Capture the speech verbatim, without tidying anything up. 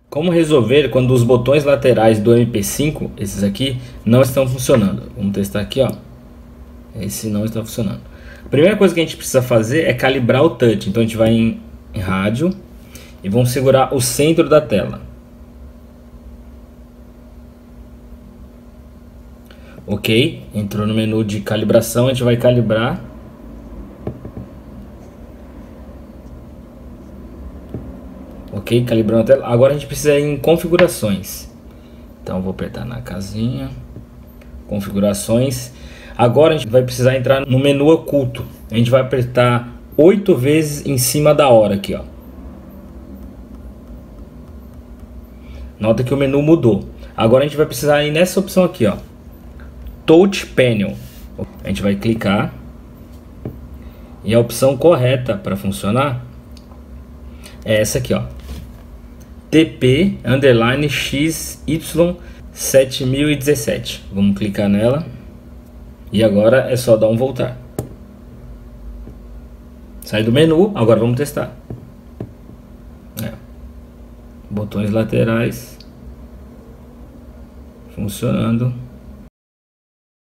Como resolver quando os botões laterais do M P cinco, esses aqui, não estão funcionando? Vamos testar aqui, ó. Esse não está funcionando. A primeira coisa que a gente precisa fazer é calibrar o touch. Então a gente vai em, em rádio e vamos segurar o centro da tela. Ok, entrou no menu de calibração, a gente vai calibrar. Ok, calibrando a tela. Agora a gente precisa ir em configurações. Então eu vou apertar na casinha, configurações. Agora a gente vai precisar entrar no menu oculto. A gente vai apertar oito vezes em cima da hora aqui, ó. Nota que o menu mudou. Agora a gente vai precisar ir nessa opção aqui, ó, Touch Panel. A gente vai clicar e a opção correta para funcionar é essa aqui, ó, T P underline X Y sete mil e dezessete. Vamos clicar nela e agora é só dar um voltar. Sai do menu, agora vamos testar. É. Botões laterais funcionando.